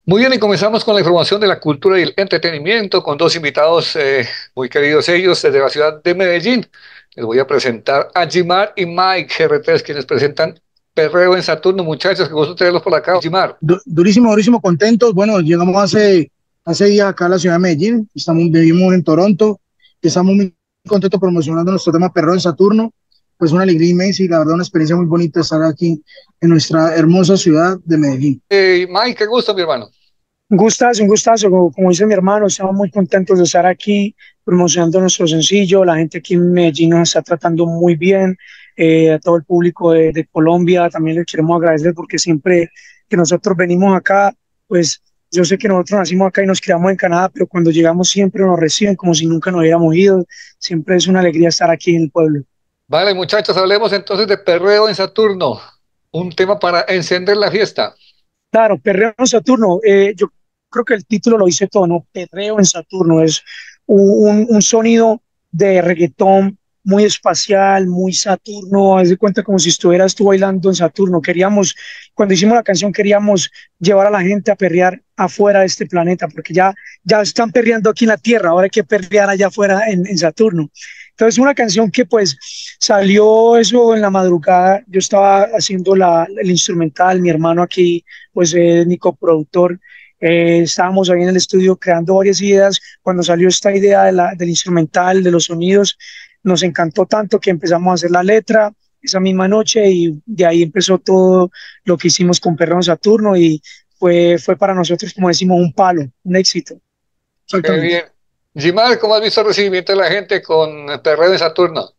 Muy bien, y comenzamos con la información de la cultura y el entretenimiento con dos invitados muy queridos ellos desde la ciudad de Medellín. Les voy a presentar a Jimar y Mike GR3, quienes presentan Perreo en Saturno. Muchachos, que gusto tenerlos por acá. Jimar. Durísimo, durísimo, contentos. Bueno, llegamos hace días acá a la ciudad de Medellín, vivimos en Toronto, y estamos muy contentos promocionando nuestro tema Perro en Saturno. Pues una alegría inmensa y la verdad una experiencia muy bonita estar aquí en nuestra hermosa ciudad de Medellín. Mike, qué gusto, mi hermano. Un gustazo, como dice mi hermano, estamos muy contentos de estar aquí promocionando nuestro sencillo. La gente aquí en Medellín nos está tratando muy bien, a todo el público de Colombia también les queremos agradecer porque siempre que nosotros venimos acá, pues yo sé que nosotros nacimos acá y nos criamos en Canadá, pero cuando llegamos siempre nos reciben como si nunca nos hubiéramos ido. Siempre es una alegría estar aquí en el pueblo. Vale, muchachos, hablemos entonces de Perreo en Saturno, un tema para encender la fiesta. Claro, Perreo en Saturno, yo creo que el título lo dice todo, ¿no? Perreo en Saturno es un sonido de reggaetón muy espacial, muy Saturno, haz de cuenta como si estuvieras tú bailando en Saturno. Cuando hicimos la canción, queríamos llevar a la gente a perrear afuera de este planeta, porque ya están perreando aquí en la Tierra, ahora hay que perrear allá afuera en Saturno. Entonces, una canción que pues salió eso en la madrugada, yo estaba haciendo el instrumental, mi hermano aquí pues es mi coproductor, estábamos ahí en el estudio creando varias ideas, cuando salió esta idea del instrumental, de los sonidos, nos encantó tanto que empezamos a hacer la letra esa misma noche y de ahí empezó todo lo que hicimos con Perrón Saturno y fue para nosotros, como decimos, un palo, un éxito. Qué Exactamente. bien. Jimar, ¿cómo has visto el recibimiento de la gente con Perreo en Saturno?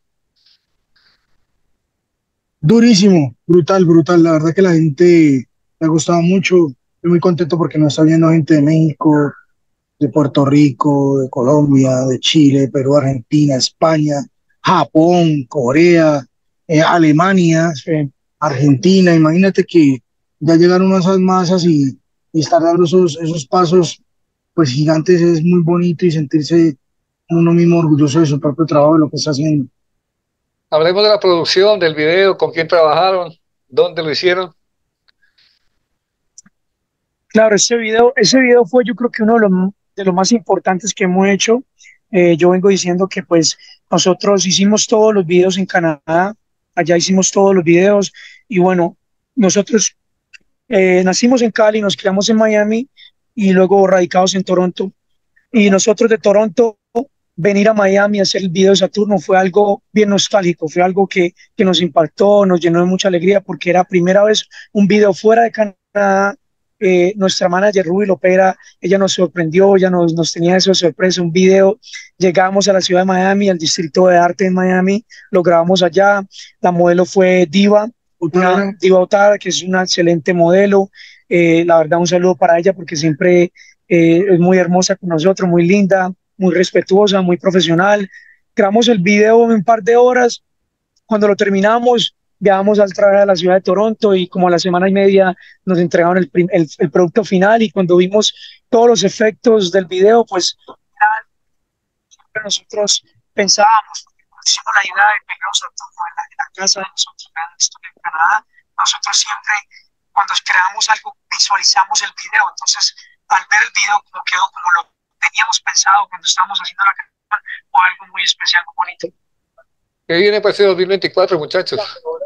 Durísimo, brutal, brutal. La verdad que la gente le ha gustado mucho. Estoy muy contento porque nos está viendo gente de México, de Puerto Rico, de Colombia, de Chile, Perú, Argentina, España, Japón, Corea, Alemania, Argentina. Imagínate que ya llegaron esas masas y estar dando esos pasos pues gigantes es muy bonito y sentirse uno mismo orgulloso de su propio trabajo, de lo que está haciendo. Hablemos de la producción, del video, con quién trabajaron, dónde lo hicieron. Claro, ese video fue yo creo que uno de los más importantes que hemos hecho. Yo vengo diciendo que pues nosotros hicimos todos los videos en Canadá, allá hicimos todos los videos y bueno, nosotros nacimos en Cali, nos criamos en Miami y luego radicados en Toronto. Y nosotros de Toronto venir a Miami a hacer el video de Saturno fue algo bien nostálgico, fue algo que nos impactó, nos llenó de mucha alegría porque era primera vez un video fuera de Canadá. Nuestra manager Ruby Lopera, ella nos sorprendió, ella nos tenía eso de sorpresa, un video, llegamos a la ciudad de Miami, al Distrito de Arte en Miami, lo grabamos allá, la modelo fue Diva, una Diva Otada, que es una excelente modelo, la verdad un saludo para ella porque siempre es muy hermosa con nosotros, muy linda, muy respetuosa, muy profesional. Grabamos el video en un par de horas. Cuando lo terminamos, viajamos al trabajo a la ciudad de Toronto y como a la semana y media nos entregaron el producto final y cuando vimos todos los efectos del video, pues nosotros pensábamos, hicimos la idea de pegarnos a todo en la casa de nosotros en Canadá. Nosotros siempre, cuando creamos algo, visualizamos el video. Entonces, al ver el video, como quedó como lo teníamos pensado cuando estábamos haciendo la canción, fue algo muy especial, muy bonito. ¿Qué viene para este 2024, muchachos?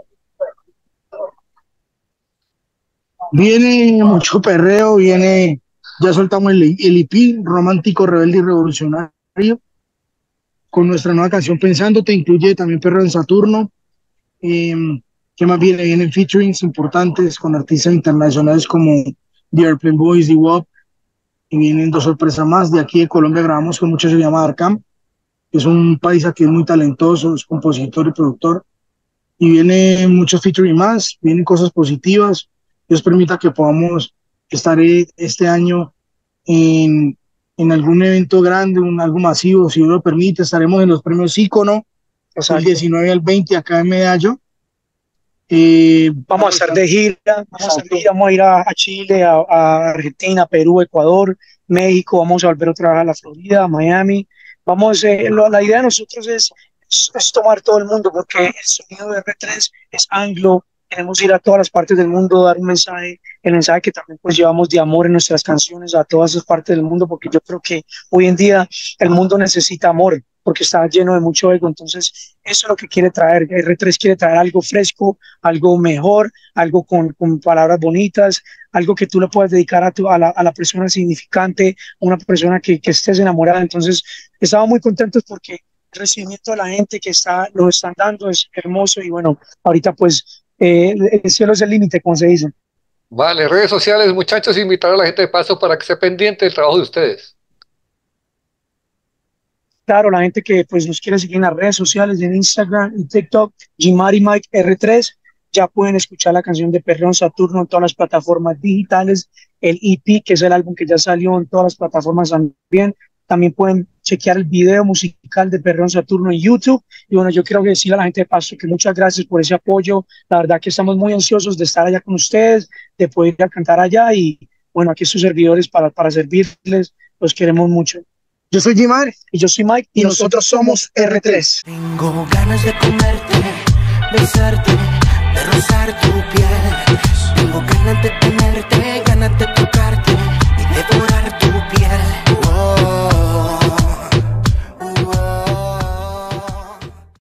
Viene mucho perreo, ya soltamos el EP, Romántico, Rebelde y Revolucionario, con nuestra nueva canción Pensándote, incluye también Perro en Saturno. Eh, ¿Qué más viene? Vienen featurings importantes con artistas internacionales como The Airplane Boys, The WAP, y vienen dos sorpresas más. De aquí de Colombia grabamos con mucho, se llama Arcam, que es un país que es muy talentoso, es compositor y productor. Y vienen muchos featuring más, vienen cosas positivas. Dios permita que podamos estar este año en, en algún evento grande, algo masivo, si Dios lo permite. Estaremos en los premios Ícono, del 19 al 20 acá en Medallo. Vamos a estar de gira, vamos a ir a Chile, a Argentina, Perú, Ecuador, México, vamos a volver otra vez a la Florida, a Miami. La idea de nosotros es tomar todo el mundo porque el sonido de R3 es anglo, queremos ir a todas las partes del mundo, dar un mensaje, el mensaje que también pues llevamos de amor en nuestras canciones a todas esas partes del mundo, porque yo creo que hoy en día el mundo necesita amor, porque está lleno de mucho ego. Entonces eso es lo que quiere traer. R3 quiere traer algo fresco, algo mejor, algo con palabras bonitas, algo que tú le puedas dedicar a la persona significante, una persona que estés enamorada. Entonces estamos muy contentos porque el recibimiento de la gente nos están dando es hermoso, y bueno, ahorita pues el cielo es el límite, como se dice. Vale, redes sociales, muchachos, invitar a la gente de paso para que esté pendiente del trabajo de ustedes. Claro, la gente que pues nos quiere seguir en las redes sociales, en Instagram y TikTok, Jimar y Mike R3, ya pueden escuchar la canción de Perreo Saturno en todas las plataformas digitales, el EP, que es el álbum que ya salió en todas las plataformas también. También pueden chequear el video musical de Perreo Saturno en YouTube. Y bueno, yo quiero decirle a la gente de Pasto que muchas gracias por ese apoyo. La verdad que estamos muy ansiosos de estar allá con ustedes, de poder ir a cantar allá. Y bueno, aquí sus servidores para servirles. Los queremos mucho. Yo soy Jimar Y yo soy Mike y nosotros somos R3. Tengo ganas de comerte, besarte, de rozarte